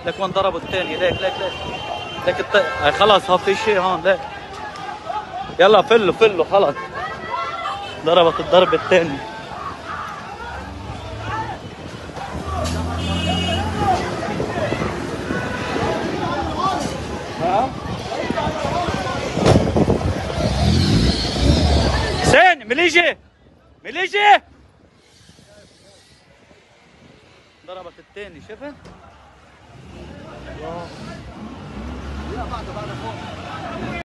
لك وين ضربوا الثاني، ليك ليك ليك ليك خلاص ها في شيء هون، ليك يلا فلوا فلوا خلاص. ضربت الضربة الثاني. حسين مليجي مليجي. ضربت الثاني شفت؟ لا بعده فوق.